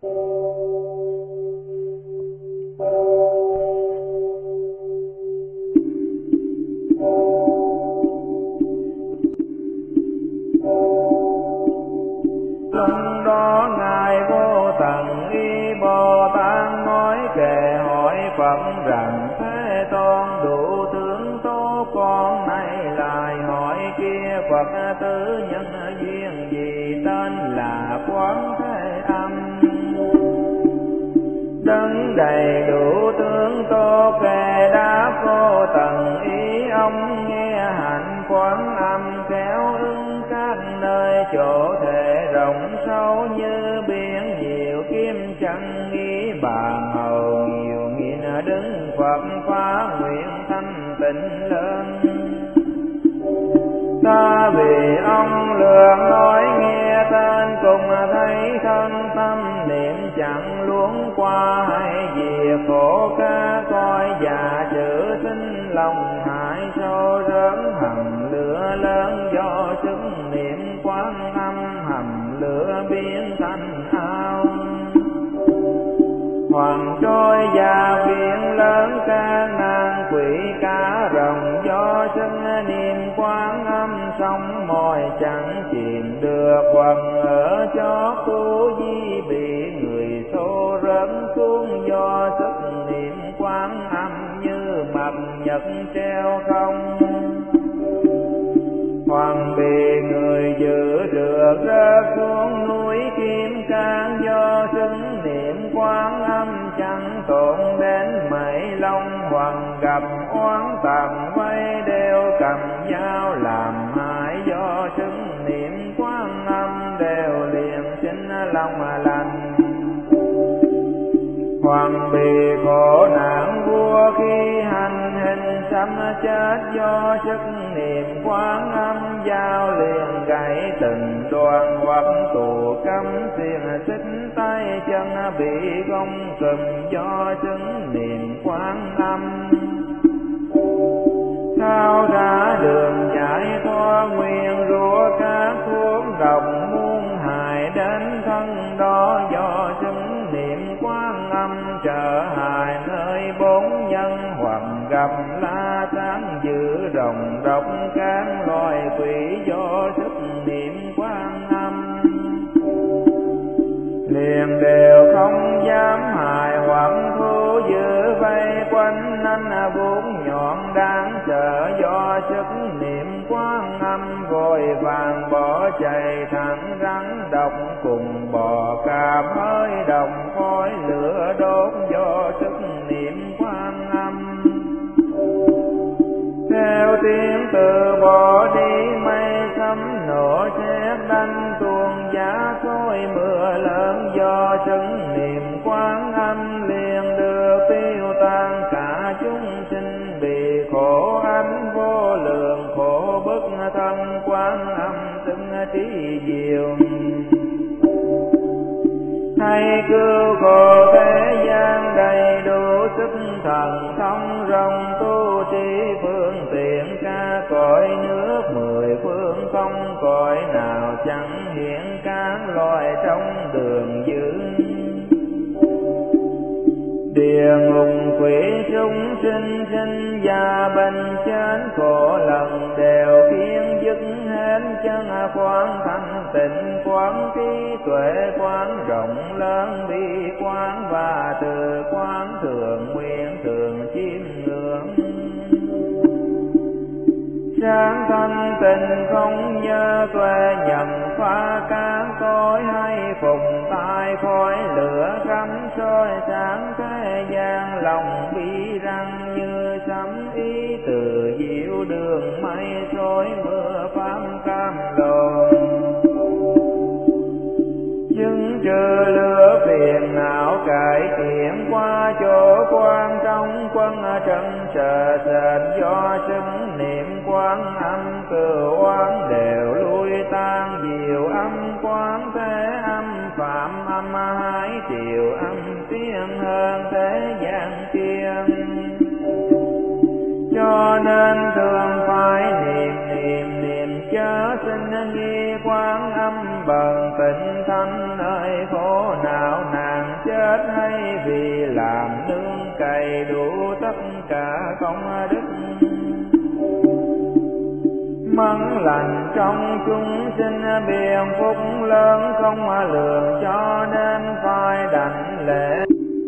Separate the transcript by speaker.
Speaker 1: Lúc đó ngài Vô Tận Y Bồ Tát nói kệ hỏi Phật rằng: Thế Tôn đủ tướng tố con này lại hỏi kia Phật tử nhân duyên gì tên là Quán Thế Âm. Đấng đầy đủ tướng tố kệ đáp: Vô Tận Ý ông nghe hạnh Quán Âm khéo ứng các nơi chỗ thể rộng sâu như biển nhiều kim chẳng nghi bàn hầu nhiều nghìn đứng Phật phá nguyện thanh tịnh lớn. Ta vì ông lượng nói nghe tên cùng thấy thân tâm niệm chẳng luống qua hay diệt khổ ca coi già chữ sinh lòng hại sâu rớn hầm lửa lớn do sức niệm Quán Âm hầm lửa biến thành ao. Hoàng trôi và biển lớn ca nan quỷ cá rồng do sức niệm Quán Âm sông mồi chẳng chìm được. Hoặc ở chót tu di bị người xô rớt xuống do sức niệm Quán Âm như mặt nhật treo không. Hoàng bị người giữ được rớt xuống núi Kim Cang do sức niệm Quán Âm chẳng tổn đến mảy long. Hoàng gặp oán tầm vây đeo cầm dao làm hại do sức niệm Quán Âm đều liền xin lòng lành. Hoàng bị khổ nạn vua khi hành hình sắp chết do sức niệm Quán Âm dao liền gãy từng đoạn. Hoặc tù cấm xiềng xích tay chân bị gông cùm do sức niệm Quán Âm. Sao ra đường giải thoát nguyên rủa các thuốc độc muôn hại đến thân đó do sức niệm Quán Âm trở hại nơi bốn nhân. Hoặc gặp la sáng giữ rồng độc các loài quỷ do sức niệm Quán Âm liền đều không dám hại. Hoặc thú giữ vây quanh nanh vuốt nhọn đáng sợ do sức niệm Quán Âm vội vàng bỏ chạy thẳng rắn độc cùng bò cạp hơi đồng khói lửa đốt do sức niệm Quán Âm. Theo tiếng từ bỏ đi mây sấm nổ sét đánh tuôn giá khói mưa lớn do sức niệm Quán Âm liền được tiêu tan. Cả chúng sinh bị khổ ánh vô lượng khổ bức thân Quán Âm xưng trí diệu. Hay cứu khổ thế gian đầy đủ sức thần thông rộng tu trí phương tiện ca cõi nước mười phương không cõi nào chẳng hiện các loài trong đường giữ. Địa ngục quỷ chúng sinh sinh già bệnh chết khổ lần đều khiến dứt hết chân. Quán thanh tịnh quán trí tuệ quán rộng lớn bi quán và từ quán thường nguyện thường chiêm ngưỡng. Sáng thanh tịnh không nhớ tuệ nhận phá các cõi hay phùng tai khói lửa cắm soi sáng thế gian. Lòng bi răng như sấm ý từ diệu đường mây trôi mưa pháp cam lồ. Chứng trừ lửa phiền não cải thiện qua chỗ quan trong quân trần sợ sệt do sức niệm Quán Âm cừu oán đều lui tan. Diệu âm Quán Thế Âm phạm âm hai triệu âm tiếng hơn thế gian tiên. Cho nên thường phải niệm chớ sinh nghi Quán Âm bần tịnh thanh nơi khổ não nàng chết hay vì làm nương cày đủ tất cả công đức. Mẫn lành trong chúng sinh biện phúc lớn không lường, cho nên phải đảnh lễ.